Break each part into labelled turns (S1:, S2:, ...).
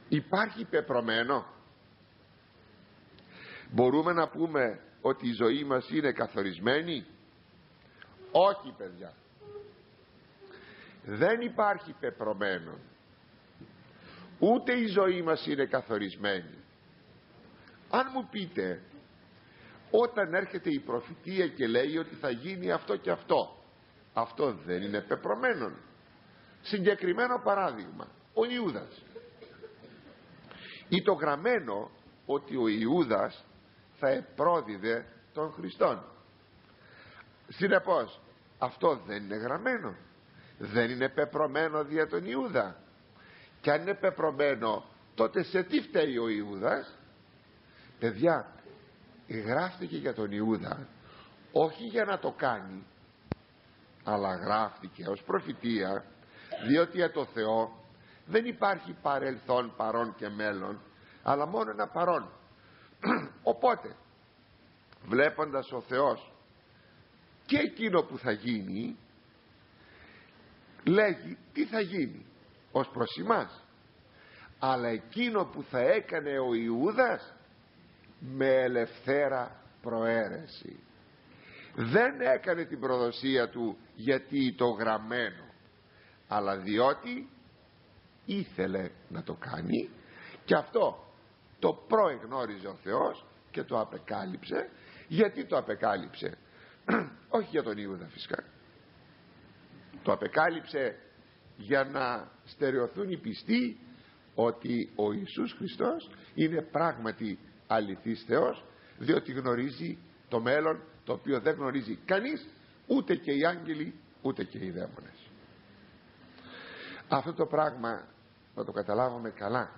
S1: Υπάρχει πεπρωμένο? Μπορούμε να πούμε ότι η ζωή μας είναι καθορισμένη? Όχι, παιδιά. Δεν υπάρχει πεπρωμένο. Ούτε η ζωή μας είναι καθορισμένη. Αν μου πείτε, όταν έρχεται η προφητεία και λέει ότι θα γίνει αυτό και αυτό, αυτό δεν είναι πεπρωμένο? Συγκεκριμένο παράδειγμα, ο Ιούδας. Ή το γραμμένο ότι ο Ιούδας θα επρόδιδε τον Χριστόν. Συνεπώς αυτό δεν είναι γραμμένο? Δεν είναι πεπρωμένο δια τον Ιούδα? Και αν είναι πεπρωμένο, τότε σε τι φταίει ο Ιούδας? Παιδιά, γράφτηκε για τον Ιούδα όχι για να το κάνει, αλλά γράφτηκε ως προφητεία, διότι για το Θεό δεν υπάρχει παρελθόν, παρόν και μέλλον, αλλά μόνο ένα παρόν. Οπότε βλέποντας ο Θεός και εκείνο που θα γίνει, λέγει τι θα γίνει ως προς εμάς, αλλά εκείνο που θα έκανε ο Ιούδας με ελευθέρα προαίρεση. Δεν έκανε την προδοσία του γιατί το γραμμένο, αλλά διότι ήθελε να το κάνει, και αυτό το προεγνώριζε ο Θεός και το απεκάλυψε. Γιατί το απεκάλυψε? Όχι για τον Ιούδα φυσικά, το απεκάλυψε για να στερεωθούν οι πιστοί ότι ο Ιησούς Χριστός είναι πράγματι αληθής Θεός, διότι γνωρίζει το μέλλον το οποίο δεν γνωρίζει κανείς, ούτε και οι άγγελοι ούτε και οι δαίμονες. Αυτό το πράγμα να το καταλάβουμε καλά.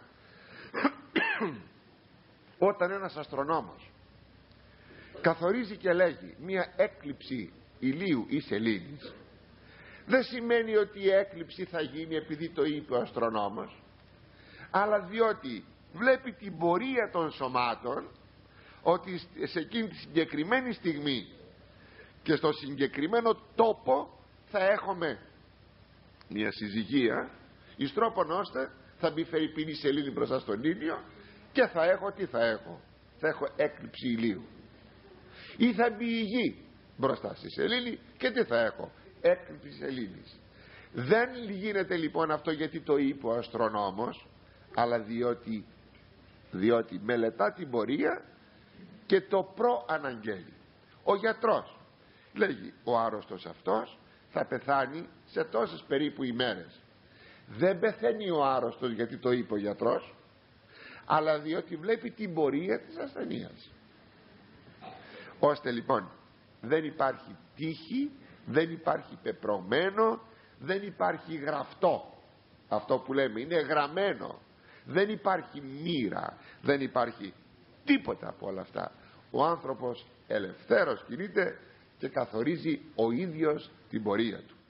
S1: Όταν ένας αστρονόμος καθορίζει και λέγει μία έκλειψη ηλίου ή σελήνης, δεν σημαίνει ότι η έκλειψη θα γίνει επειδή το είπε ο αστρονόμος, αλλά διότι βλέπει την πορεία των σωμάτων, ότι σε εκείνη τη συγκεκριμένη στιγμή και στο συγκεκριμένο τόπο θα έχουμε μια συζυγία, εις τρόπον ώστε θα μπει φερειπίνη σελήνη μπροστά στον ήλιο και θα έχω τι θα έχω? Θα έχω έκλειψη ηλίου. Ή θα μπει η γη μπροστά στη σελήνη και τι θα έχω? Έκλειψη σελήνης. Δεν γίνεται λοιπόν αυτό γιατί το είπε ο αστρονόμος, αλλά διότι μελετά την πορεία και το προαναγγέλει. Ο γιατρός λέγει ο άρρωστος αυτός θα πεθάνει σε τόσες περίπου ημέρες. Δεν πεθαίνει ο άρρωστος γιατί το είπε ο γιατρός, αλλά διότι βλέπει την πορεία της ασθενείας. Ώστε λοιπόν δεν υπάρχει τύχη, δεν υπάρχει πεπρωμένο, δεν υπάρχει γραφτό. Αυτό που λέμε είναι γραμμένο. Δεν υπάρχει μοίρα, δεν υπάρχει τίποτα από όλα αυτά. Ο άνθρωπος ελευθέρος κινείται και καθορίζει ο ίδιος την πορεία του.